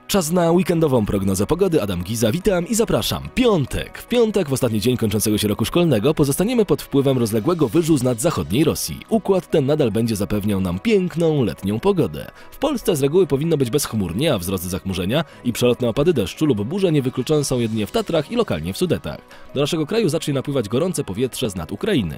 Czas na weekendową prognozę pogody. Adam Giza, witam i zapraszam. Piątek. W piątek, w ostatni dzień kończącego się roku szkolnego, pozostaniemy pod wpływem rozległego wyżu z nad zachodniej Rosji. Układ ten nadal będzie zapewniał nam piękną, letnią pogodę. W Polsce z reguły powinno być bezchmurnie, a wzrost zachmurzenia i przelotne opady deszczu lub burze niewykluczone są jedynie w Tatrach i lokalnie w Sudetach. Do naszego kraju zacznie napływać gorące powietrze z nad Ukrainy.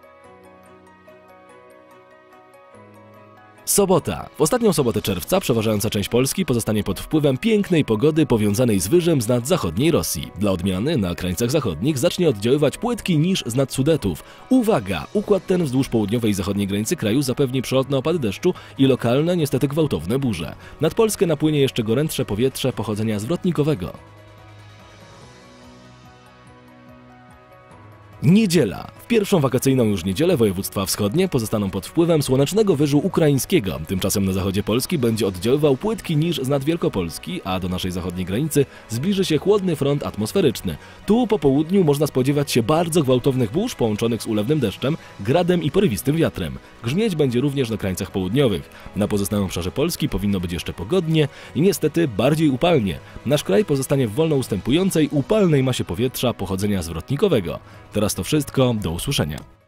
Sobota. W ostatnią sobotę czerwca przeważająca część Polski pozostanie pod wpływem pięknej pogody powiązanej z wyżem z nad zachodniej Rosji. Dla odmiany na krańcach zachodnich zacznie oddziaływać płytki niż z nad Sudetów. Uwaga! Układ ten wzdłuż południowej i zachodniej granicy kraju zapewni przelotne opady deszczu i lokalne, niestety gwałtowne burze. Nad Polskę napłynie jeszcze gorętsze powietrze pochodzenia zwrotnikowego. Niedziela. W pierwszą wakacyjną już niedzielę województwa wschodnie pozostaną pod wpływem słonecznego wyżu ukraińskiego. Tymczasem na zachodzie Polski będzie oddziaływał płytki niż z nad Wielkopolski, a do naszej zachodniej granicy zbliży się chłodny front atmosferyczny. Tu po południu można spodziewać się bardzo gwałtownych burz połączonych z ulewnym deszczem, gradem i porywistym wiatrem. Grzmieć będzie również na krańcach południowych. Na pozostałym obszarze Polski powinno być jeszcze pogodnie i niestety bardziej upalnie. Nasz kraj pozostanie w wolno ustępującej, upalnej masie powietrza pochodzenia zwrotnikowego. Teraz to wszystko, do usłyszenia.